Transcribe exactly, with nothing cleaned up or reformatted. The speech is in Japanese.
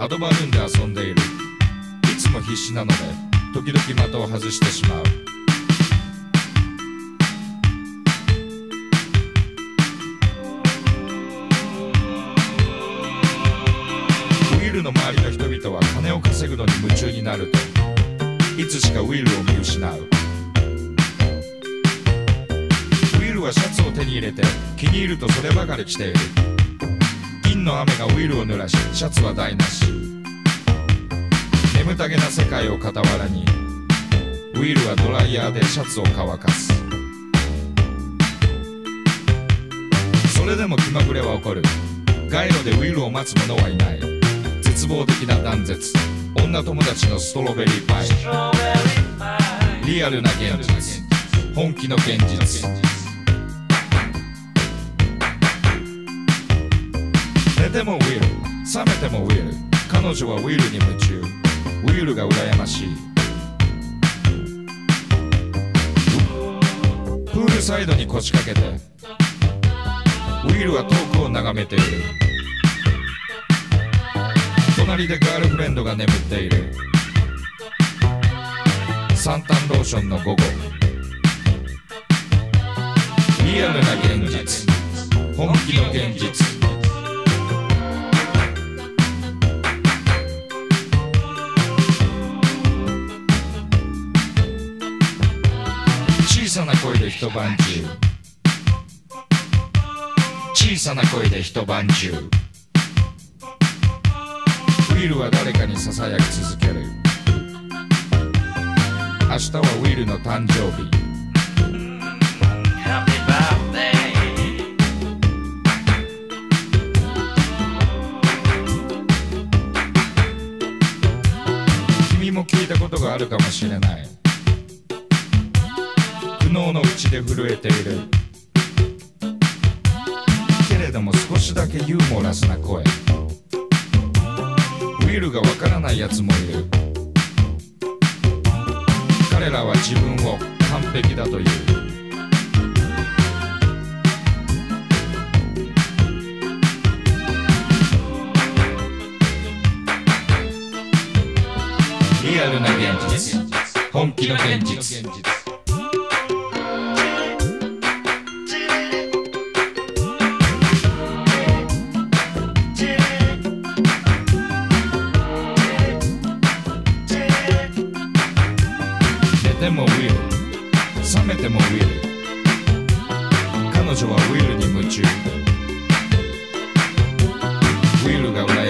アドバルーンで遊んでいる。いつも必死なので時々的を外してしまう。ウィールの周りの人々は金を稼ぐのに夢中になるといつしかウィールを見失う。ウィールはシャツを手に入れて気に入るとそればかり着ている。銀の雨がウィールを濡らしシャツは台無し。眠たげな世界を傍らにウィールはドライヤーでシャツを乾かす。それでも気まぐれは起こる。街路でウィールを待つ者はいない。絶望的な断絶。女友達のストロベリーパイ。リアルな現実。本気の現実。寝てもウィール、覚めてもウィール。彼女はウィールに夢中。ウィールが羨ましい。プールサイドに腰掛けてウィールは遠くを眺めている。隣でガールフレンドが眠っている。サンタンローションの午後。リアルな現実。本気の現実。小さな声で一晩中。小さな声で一晩中。ウィールは誰かにささやき続ける。明日はウィールの誕生日。君も聞いたことがあるかもしれない。苦悩の内で震えているけれども少しだけユーモラスな声。ウィールがわからないやつもいる。彼らは自分を完璧だという。リアルな現実。本気の現実。寝てもウィール、覚めてもウィール。彼女はウィールに夢中。ウィールが羨